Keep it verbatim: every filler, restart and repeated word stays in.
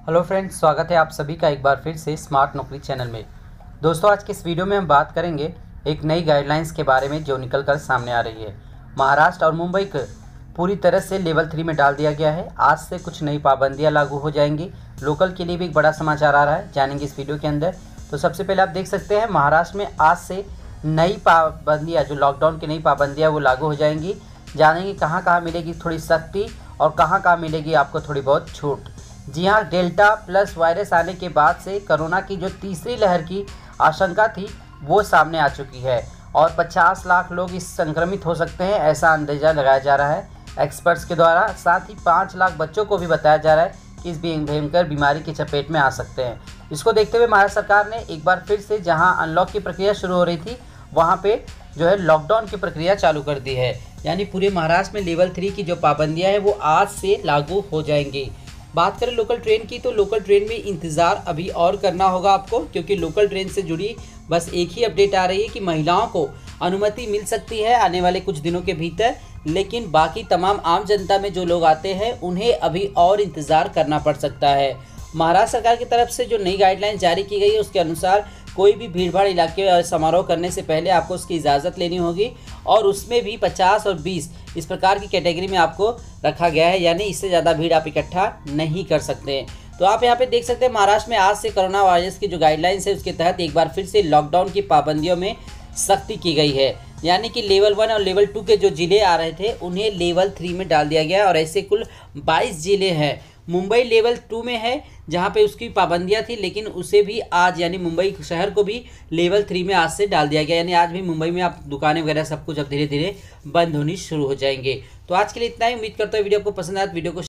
Hello friends, स्वागत है आप सभी का एक बार फिर से स्मार्ट नौकरी चैनल में। दोस्तों, आज के इस वीडियो में हम बात करेंगे एक नई गाइडलाइंस के बारे में जो निकल कर सामने आ रही है। महाराष्ट्र और मुंबई को पूरी तरह से लेवल थ्री में डाल दिया गया है। आज से कुछ नई पाबंदियां लागू हो जाएंगी। लोकल के लिए भी एक बड़ा समाचार आ रहा है, जानेंगे इस वीडियो के अंदर। तो सबसे पहले आप देख सकते हैं महाराष्ट्र में आज से नई पाबंदियाँ, जो लॉकडाउन की नई पाबंदियाँ वो लागू हो जाएंगी। जानेंगे कहाँ कहाँ मिलेगी थोड़ी सख्ती और कहाँ कहाँ मिलेगी आपको थोड़ी बहुत छूट। जी हाँ, डेल्टा प्लस वायरस आने के बाद से कोरोना की जो तीसरी लहर की आशंका थी वो सामने आ चुकी है और पचास लाख लोग इस संक्रमित हो सकते हैं, ऐसा अंदाजा लगाया जा रहा है एक्सपर्ट्स के द्वारा। साथ ही पाँच लाख बच्चों को भी बताया जा रहा है कि इस भयंकर बीमारी की चपेट में आ सकते हैं। इसको देखते हुए महाराष्ट्र सरकार ने एक बार फिर से जहाँ अनलॉक की प्रक्रिया शुरू हो रही थी वहाँ पे जो है लॉकडाउन की प्रक्रिया चालू कर दी है। यानी पूरे महाराष्ट्र में लेवल थ्री की जो पाबंदियाँ हैं वो आज से लागू हो जाएंगी। बात करें लोकल ट्रेन की, तो लोकल ट्रेन में इंतज़ार अभी और करना होगा आपको, क्योंकि लोकल ट्रेन से जुड़ी बस एक ही अपडेट आ रही है कि महिलाओं को अनुमति मिल सकती है आने वाले कुछ दिनों के भीतर, लेकिन बाकी तमाम आम जनता में जो लोग आते हैं उन्हें अभी और इंतज़ार करना पड़ सकता है। महाराष्ट्र सरकार की तरफ से जो नई गाइडलाइन जारी की गई है उसके अनुसार कोई भी भीड़भाड़ इलाके समारोह करने से पहले आपको उसकी इजाज़त लेनी होगी और उसमें भी पचास और बीस इस प्रकार की कैटेगरी में आपको रखा गया है, यानी इससे ज़्यादा भीड़ आप इकट्ठा नहीं कर सकते हैं। तो आप यहाँ पे देख सकते हैं महाराष्ट्र में आज से कोरोना वायरस की जो गाइडलाइंस है उसके तहत एक बार फिर से लॉकडाउन की पाबंदियों में सख्ती की गई है। यानी कि लेवल वन और लेवल टू के जो ज़िले आ रहे थे उन्हें लेवल थ्री में डाल दिया गया और ऐसे कुल बाईस ज़िले हैं। मुंबई लेवल टू में है जहां पे उसकी पाबंदियां थी, लेकिन उसे भी आज यानी मुंबई शहर को भी लेवल थ्री में आज से डाल दिया गया। यानी आज भी मुंबई में आप दुकानें वगैरह सब कुछ अब धीरे धीरे बंद होनी शुरू हो जाएंगे। तो आज के लिए इतना ही। उम्मीद करता हूँ वीडियो को पसंद आया। वीडियो को